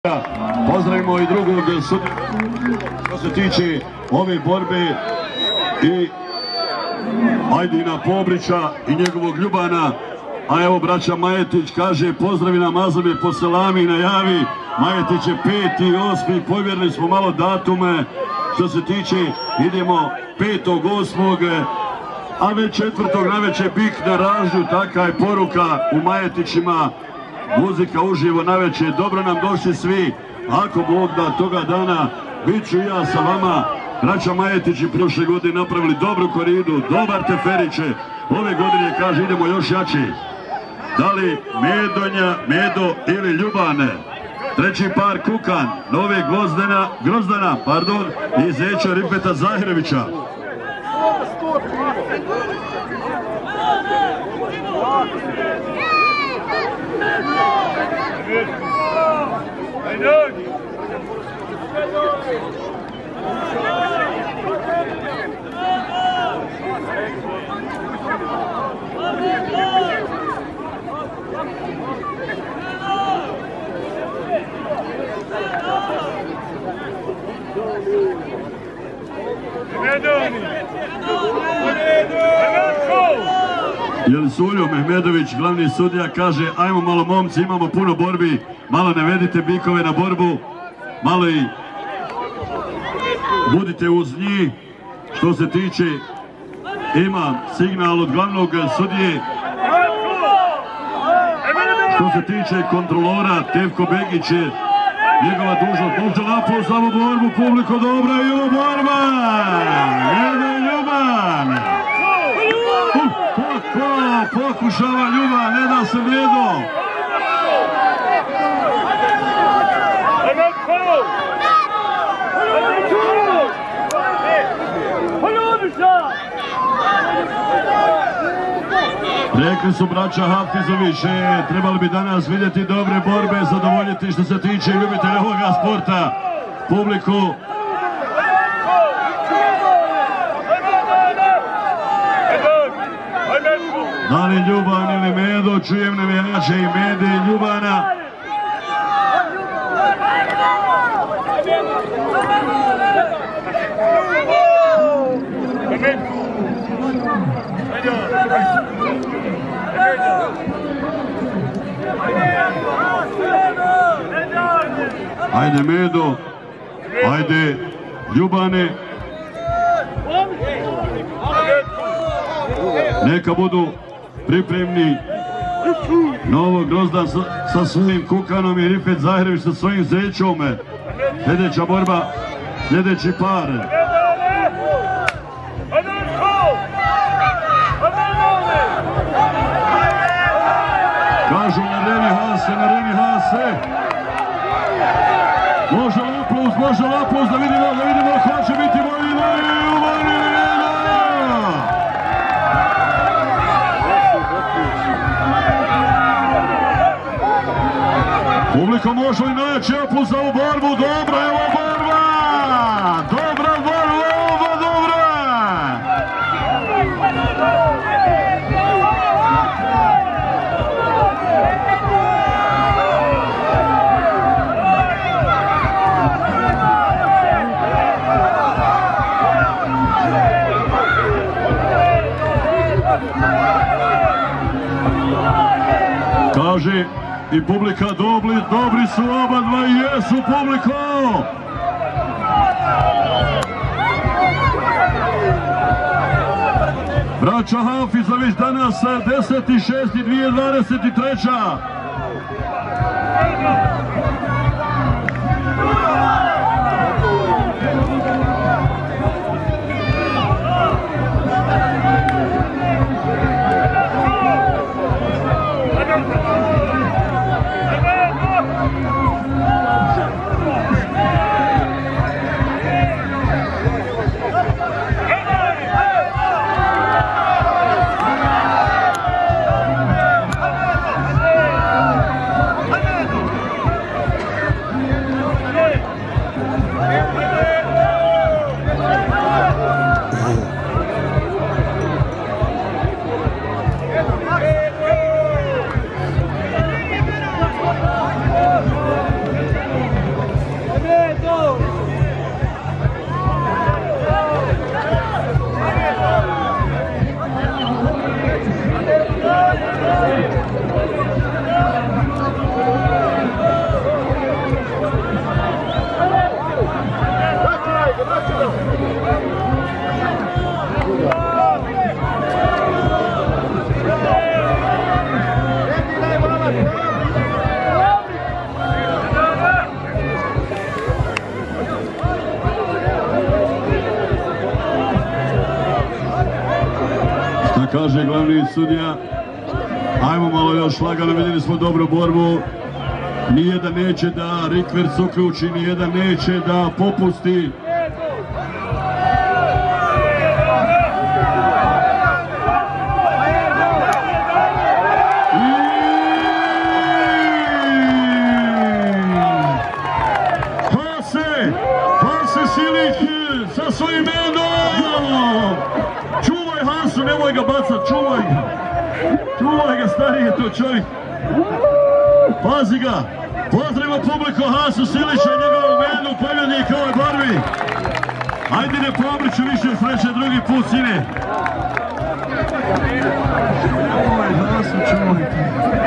Pozdravimo i drugog sudiju što se tiče ove borbe i Ajdina Pobrića i njegovog Ljubana. A evo braća Majetić kaže pozdravi nam Azame po selami najavi. Majetić je 5.8. povjerili smo malo datume što se tiče, idemo 5.8. a već 4. navečer Bik na Ražnju, taka je poruka u Majetićima. Muzika uživo navečer, dobro nam došli svi, ako Bog da toga dana, bit ću ja sa vama. Braća Majetići prošle godine napravili dobru koridu, dobar teferiće, ove godine kaže idemo još jači. Da li Medo ili Ljubane? Treći par Kukan, Nove Grozdana, i Zeća Ripeta Zahirevića. Jel Suljo Mehmedović, glavni sudija, kaže ajmo malo momci, imamo puno borbi, malo ne vedite bikove na borbu, malo i budite uz njih. Što se tiče, ima signal od glavnog sudije. Što se tiče kontrolora, Tevko Begić je njegova dužnost. Može napol za ovu borbu, publiko dobra i ovo borba! Ljuban! Pokušava Ljuban, ne da se Medo! Rekli su braća Hafizović, trebali bi danas vidjeti dobre borbe, zadovoljiti što se tiče ljubitelja ovoga sporta, publiku. Da li Ljuban ili Medo, čujem navijače i Mede i Ljubana. Ajde Medo, ajde Ljubane. Neka budu pripremni Novo Grozdan sa svojim Kukanom i Rifet Zahirević sa svojim Zećom. Sljedeća borba, sljedeći par. Kažu na Reni Hase. Može Lapuz, da vidimo ko će biti bolji. Publika može li naći Apul za ovu borbu? Dobra je ova borba! Dobra borba, dobra! Kaže i publika dobri su oba dva i jesu publiko! Braća Hafizović danas 10.6.2023. kaže glavni sudija. Ajmo malo još lagano, vidjeli smo dobru borbu. Nijedan neće da rikverc uključi, nijedan neće da popusti. Pase Silić sa svojim Medom! Čuvaj Hasu, nemoj ga bacat, čuvaj ga! Čuvaj ga, stariji je to čovjek! Pazi ga! Pozdravimo publiku Hasu Silića i njegovu Medu, pobjednika ovoj borbi! Hajdine Pobriću, više sreće drugi put, sine! Čuvaj Hasu, čuvaj!